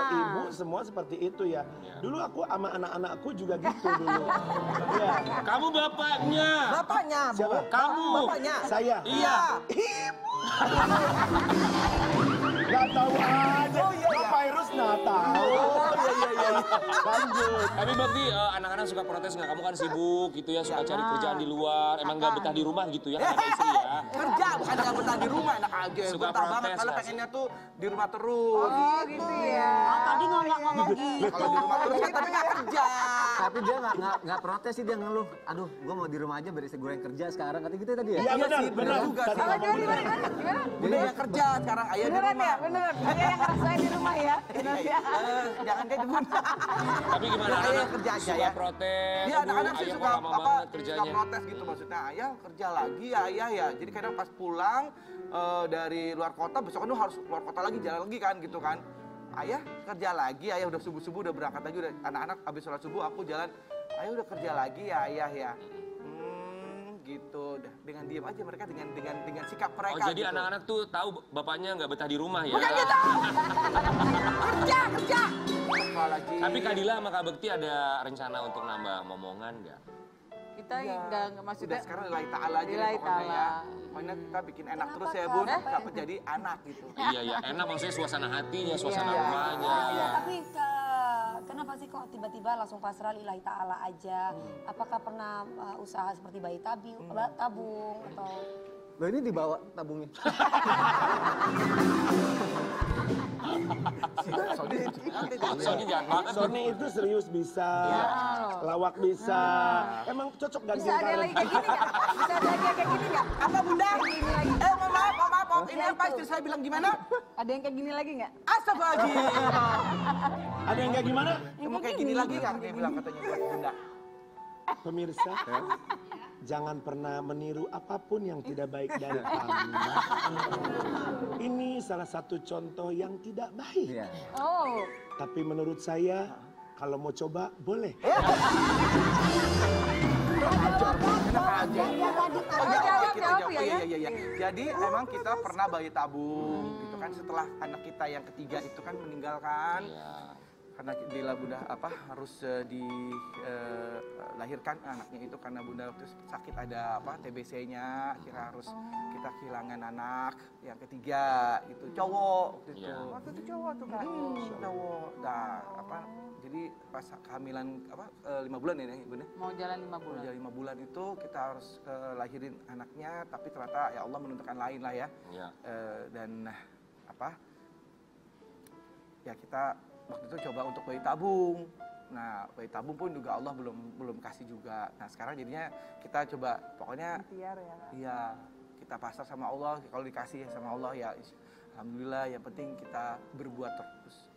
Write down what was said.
ibu semua seperti itu ya. Dulu aku sama anak-anakku juga gitu dulu. Iya. Kamu bapaknya. Bapaknya, Bu. Siapa? Kamu. Bapaknya. Saya. Iya. Gak tahu aja. Oh, iya, iya. Virus nggak tahu. Iya. Lanjut. Tapi berarti anak-anak suka protes nggak? Kamu kan sibuk gitu ya, suka cari kerjaan di luar. Emang nggak betah di rumah gitu ya, kan ada istri ya? Kerja bukan nggak betah di rumah, enak aja. Suka Betah banget protes kalau nggak pengennya tuh di rumah terus. Oh gitu ya. Tadi ngomong gitu. Kalau di rumah terus kan tapi nggak kerja. Tapi dia nggak protes sih, dia ngeluh. Aduh, gua mau di rumah aja beres goreng kerja sekarang. Kata gitu tadi ya? Iya benar, sih, benar juga Tadi sih. kamu benar. Gimana? Udah yang kerja sekarang, ayah di Beneran rumah. ya? Beneran. Ayah yang ngerasain di rumah ya? Bener ya? Jangan kayak gitu. Tapi gimana Ayah anak yang kerja aja suka ya. protes? Iya, anak-anak sih ayah suka kok lama apa? banget Suka kerjanya. protes gitu maksudnya. Ayah kerja lagi ya, ayah ya. Jadi kadang pas pulang dari luar kota, besok kan harus keluar kota lagi, jalan lagi kan gitu kan. Ayah kerja lagi, ayah udah subuh-subuh udah berangkat lagi, udah anak-anak habis sholat subuh aku jalan. Ayah udah kerja lagi ya, ayah ya. Gitu, dengan diam aja mereka dengan sikap mereka. Oh, jadi gitu. anak-anak tuh tahu bapaknya nggak betah di rumah ya? Bukan gitu. Kerja. Tapi Kak Dila sama Kak Bekti ada rencana untuk nambah momongan nggak? Kita nggak maksudnya. Udah sekarang lillahi ta'ala aja deh Lillahi pokoknya ya. ta'ala. Pokoknya kita bikin enak terus ya Bun, dapat jadi anak gitu. Iya, enak maksudnya suasana hatinya, suasana Iya. rumahnya. Tapi kenapa sih kok tiba-tiba langsung pasrah lillahi ta'ala aja? Apakah pernah usaha seperti bayi tabung atau... Loh ini dibawa tabungnya. Soalnya jangan banget. Sony itu serius bisa, lawak bisa. Emang cocok ganti Bisa ada lagi kayak gini nggak? Bisa ada lagi kayak gini nggak? Apa Bunda? Gini lagi. Maaf. Ini apa istri saya bilang gimana? Ada yang kayak gini lagi nggak? Astagfirullahaladzim. Ada yang kayak gimana? Mau kayak gini lagi nggak? Dia bilang katanya Bunda. Pemirsa, jangan pernah meniru apapun yang tidak baik dari kami. Ini salah satu contoh yang tidak baik. Iya. Oh. Tapi menurut saya, kalau mau coba, boleh. Enak aja. Jawab ya. Iya. Jadi emang kita pernah bayi tabung gitu kan setelah anak kita yang ketiga itu kan meninggalkan. Karena Dila Bunda harus dilahirkan anaknya itu karena Bunda waktu sakit ada TBC-nya, akhirnya harus kita kehilangan anak yang ketiga itu cowok waktu itu. Waktu itu cowok tuh Kak. Cowok. Nah, jadi pas kehamilan 5 bulan ya Bunda. Mau jalan 5 bulan. Udah 5 bulan itu kita harus lahirin anaknya, tapi ternyata ya Allah menentukan lain lah ya. Dan ya kita waktu itu coba untuk bayi tabung. Nah, bayi tabung pun juga Allah belum kasih juga. Nah, sekarang jadinya kita coba pokoknya Ikhtiar ya. iya, kita pasrah sama Allah. Kalau dikasih sama Allah ya alhamdulillah, yang penting kita berbuat terus.